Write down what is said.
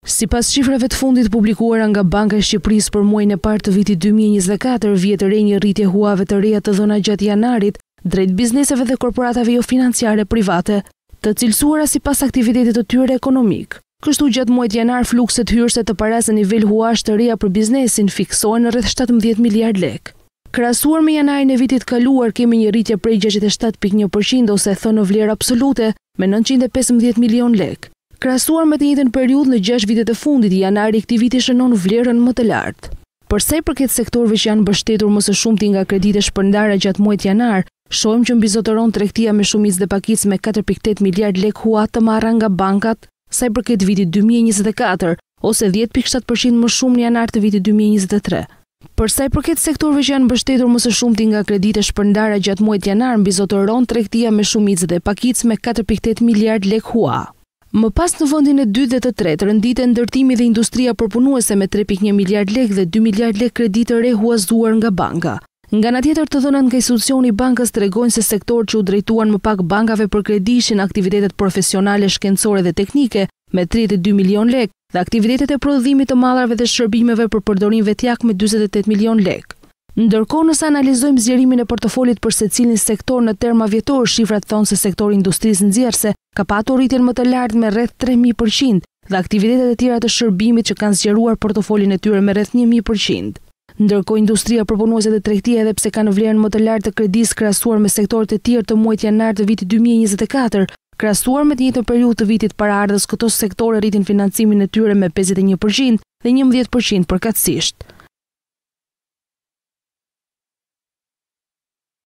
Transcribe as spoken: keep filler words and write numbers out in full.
Sipas shifrave të fundit publikuara nga Banka e Shqipërisë për muajin e parë të vitit dy mijë e njëzet e katër, vjet të re një rritje huave të reja të dhëna gjatë janarit drejt bizneseve dhe korporatave jo financiare private, të cilësuara sipas aktivitetit të tyre ekonomik. Kështu gjatë muajit janar flukset hyrëse të paras në nivel huash të reja për biznesin fiksohen në rreth shtatëmbëdhjetë miliard lek. Krahasuar me janarin e vitit kaluar kemi një rritje prej gjashtëdhjetë e shtat pikë një përqind ose thënë në vlerë absolute me nëntëqind e pesëmbëdhjetë milion lek. Krahasuar me të njëjtën periudhë në gjashtë vitet e fundit, janari i këtij viti shënon vlerën më të lartë. Për sa i përket sektorëve që janë mbështetur më së shumti nga kreditë shpërndara gjatë muajit janar, shohim që mbizotëron tregtia me shumicë dhe pakicë me katër pikë tetë miliard lek hua të marra nga bankat, sa i përket vitit dy mijë e njëzet e katër, ose dhjetë pikë shtat përqind më shumë në janar të vitit dy mijë e njëzet e tre. Për sa i përket sektorëve që janë mbështetur më së shumti nga kreditë shpërndara gjatë muajit janar, mbizotëron tregtia me shumicë dhe pakicë me katër pikë tetë miliard lek hua. Më pas në vendin e dytë dhe të tretë, rënditën ndërtimi dhe industria përpunuese me tre pikë një miliard lek dhe dy miliard lek kreditë re huazuar nga banka. Nga ana tjetër, të dhënat nga institucioni i bankës tregojnë se sektorët që u drejtuan më pak bankave për kredi ishin aktivitetet profesionale, shkencore dhe teknike me tridhjetë e dy milion lek dhe aktivitetet e prodhimit të mallarve dhe shërbimeve për përdorim vetjak me dyzet e tetë milion lek. Ndërkohë, nëse analizojmë zgjerimin e portofolit për secilin sektor në terma vjetor, shifrat thonë se sektori i industrisë nxjerrëse ka patur rritjen më të lartë me rreth tre mijë përqind dhe aktivitetet e tjera të shërbimit që kanë zgjeruar portofolin e tyre me rreth një mijë përqind. Ndërkohë, industria përpunuese dhe tregtia, edhe pse kanë vlerën më të lartë të kredisë krahasuar me sektorët e tjerë të muajit janar të vitit dy mijë e njëzet e katër, krahasuar me të njëjtën periudhë të vitit paraardhës, këto sektore rritin financimin e tyre me pesëdhjetë e një përqind dhe njëmbëdhjetë përqind përkatësisht.